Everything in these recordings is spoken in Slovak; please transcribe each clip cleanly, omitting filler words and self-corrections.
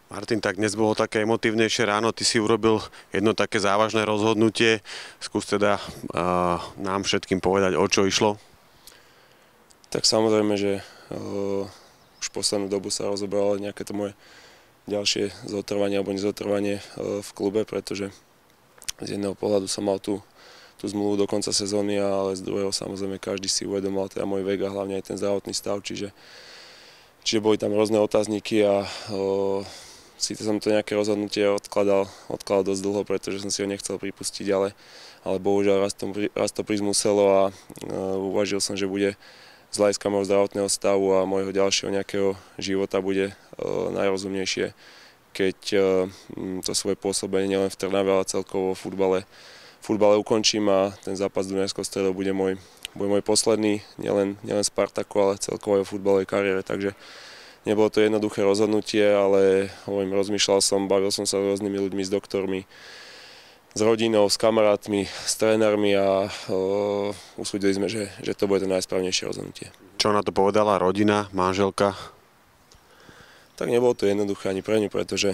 Martin, tak dnes bolo také emotívnejšie ráno, ty si urobil jedno také závažné rozhodnutie. Skús teda nám všetkým povedať, o čo išlo. Tak samozrejme, že už poslednú dobu sa rozoberalo nejaké to moje ďalšie zotrvanie alebo nezotrvanie v klube, pretože z jedného pohľadu som mal tú zmluvu do konca sezóny, ale z druhého samozrejme každý si uvedomal teda môj vek a hlavne aj ten zdravotný stav, čiže boli tam rôzne otázniky a síce som to nejaké rozhodnutie odkladal dosť dlho, pretože som si ho nechcel pripustiť, ale bohužiaľ raz to prísť muselo a uvažil som, že bude z hľadiska môjho zdravotného stavu a môjho ďalšieho nejakého života bude najrozumnejšie, keď to svoje pôsobenie nielen v Trnave, ale celkovo v futbale ukončím a ten zápas s Dunajskou Stredou bude môj posledný, nielen Spartaku, ale celkovo aj v futbalovej kariére, takže nebolo to jednoduché rozhodnutie, ale rozmýšľal som, bavil som sa s rôznymi ľuďmi, s doktormi, s rodinou, s kamarátmi, s trénermi a usúdili sme, že to bude to najsprávnejšie rozhodnutie. Čo na to povedala rodina, manželka? Tak nebolo to jednoduché ani pre ňu, pretože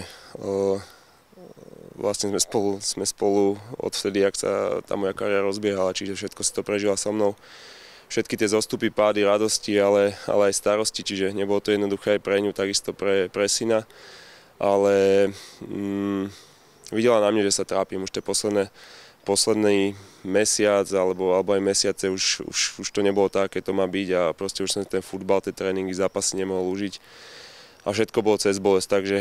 vlastne sme spolu odvtedy, ak sa tá moja kariéra rozbiehala, čiže všetko si to prežila so mnou. Všetky tie zostupy, pády, radosti, ale aj starosti, čiže nebolo to jednoduché aj pre ňu, takisto pre syna. Ale videla na mne, že sa trápim už tie posledný mesiac alebo aj mesiace, už to nebolo tak, aké to má byť a proste už som ten futbal, tie tréningy, zápasy nemohol užiť. A všetko bolo cez bolesť, takže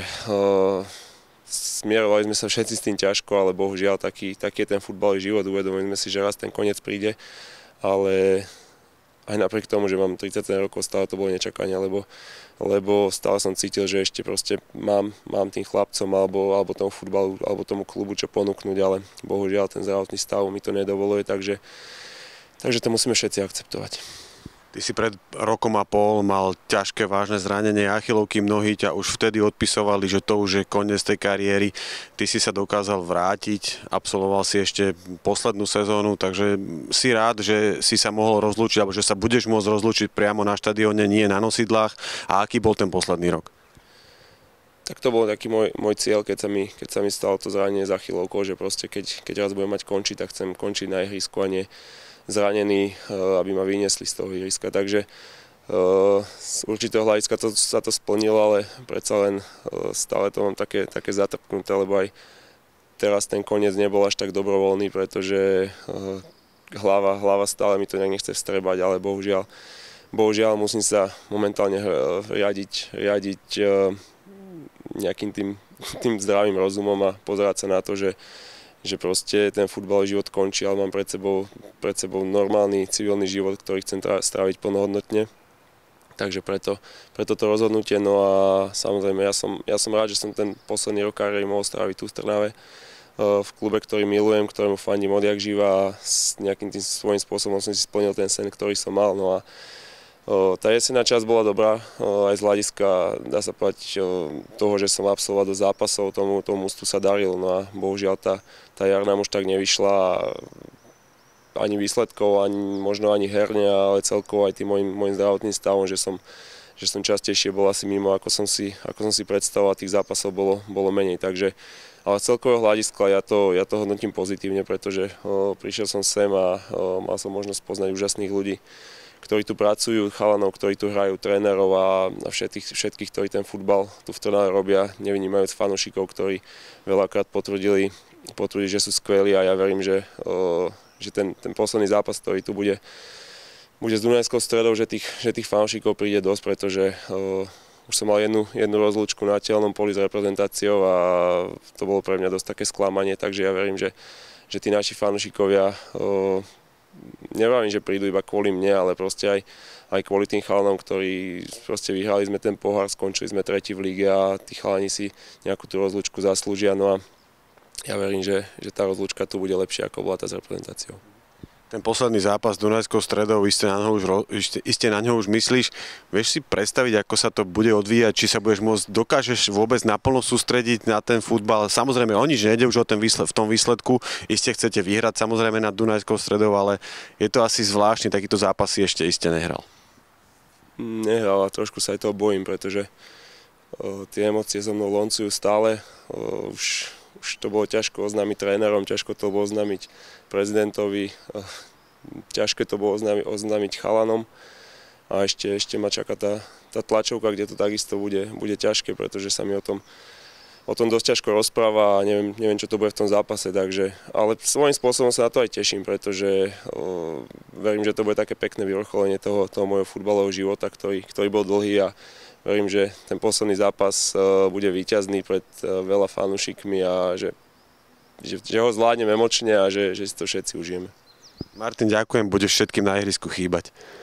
smierovali sme sa všetci s tým ťažko, ale bohužiaľ taký je ten futbalový život, uvedomili sme si, že raz ten koniec príde, ale aj napriek tomu, že mám 31 rokov, stále to bolo nečakanie, lebo stále som cítil, že ešte proste mám tým chlapcom alebo tomu futbalu, alebo tomu klubu čo ponúknuť, ale bohužiaľ ten zdravotný stav mi to nedovoluje, takže to musíme všetci akceptovať. Ty si pred rokom a pol mal ťažké, vážne zranenie achillovky, mnohí ťa už vtedy odpisovali, že to už je koniec tej kariéry. Ty si sa dokázal vrátiť, absolvoval si ešte poslednú sezónu, takže si rád, že si sa mohol rozlúčiť, alebo že sa budeš môcť rozlúčiť priamo na štadióne, nie na nosidlách. A aký bol ten posledný rok? Tak to bol taký môj cieľ, keď sa mi stalo to zranenie s achillovkou, že proste keď raz budem mať končiť, tak chcem končiť na ihrisku a nie zranený, aby ma vyniesli z toho ihriska. Takže z určitého hľadiska sa to splnilo, ale predsa len stále to mám také zatrpknuté, lebo aj teraz ten koniec nebol až tak dobrovoľný, pretože hlava stále mi to nejak nechce vstrebať, ale bohužiaľ musím sa momentálne riadiť nejakým tým zdravým rozumom a pozerať sa na to, že proste ten futbalový život končí, ale mám pred sebou normálny civilný život, ktorý chcem stráviť plnohodnotne. Takže preto to rozhodnutie. No a samozrejme, ja som rád, že som ten posledný rok kariéry mohol stráviť tu v Trnave, v klube, ktorý milujem, ktorému fandím odjak živa a s nejakým tým svojím spôsobom som si splnil ten sen, ktorý som mal. No a tá jesenná časť bola dobrá, aj z hľadiska, dá sa povedať, toho, že som absolvoval do zápasov, tomu mužstvu sa daril, no a bohužiaľ tá jar nám už tak nevyšla, ani výsledkov, možno ani herne, ale celkovo aj tým môjim zdravotným stavom, že som častejšie bol asi mimo, ako som si predstavoval, tých zápasov bolo menej, takže ale z celkového hľadiska ja to hodnotím pozitívne, pretože prišiel som sem a mal som možnosť poznať úžasných ľudí, ktorí tu pracujú, chalanov, ktorí tu hrajú, trénerov a všetkých, ktorí ten futbal tu v Trnave robia, nevynímajúc fanúšikov, ktorí veľakrát potvrdili, že sú skvelí a ja verím, že ten posledný zápas, ktorý tu bude s Dunajskou Stredou, že tých fanúšikov príde dosť, pretože už som mal jednu rozlúčku na telnom poli s reprezentáciou a to bolo pre mňa dosť také sklamanie, takže ja verím, že tí naši fanúšikovia nevravím, že prídu iba kvôli mne, ale proste aj kvôli tým chalanom, ktorí proste vyhrali sme ten pohár, skončili sme tretí v líge a tí chalani si nejakú tú rozlúčku zaslúžia. No a ja verím, že tá rozlúčka tu bude lepšia, ako bola tá s reprezentáciou. Ten posledný zápas s Dunajskou Stredou, iste na ňo už myslíš. Vieš si predstaviť, ako sa to bude odvíjať? Či sa dokážeš vôbec naplno sústrediť na ten futbal? Samozrejme, o nič nejde už v tom výsledku. Iste chcete vyhrať samozrejme nad Dunajskou Stredou, ale je to asi zvláštne, takýto zápas si ešte iste nehral. Nehral a trošku sa aj toho bojím, pretože Tie emócie so mnou loncujú stále. Už to bolo ťažko oznámiť trénerom, ťažko to bolo oznámiť prezidentovi, ťažké to bolo oznámiť chalanom. A ešte ma čaká tá tlačovka, kde to takisto bude ťažké, pretože sa mi o tom dosť ťažko rozpráva a neviem, čo to bude v tom zápase, ale svojím spôsobom sa na to aj teším, pretože verím, že to bude také pekné vyvrcholenie toho môjho futbalového života, ktorý bol dlhý, a verím, že ten posledný zápas bude víťazný pred veľa fanúšikmi a že ho zvládnem emočne a že si to všetci užijeme. Martin, ďakujem, budeš všetkým na ihrisku chýbať.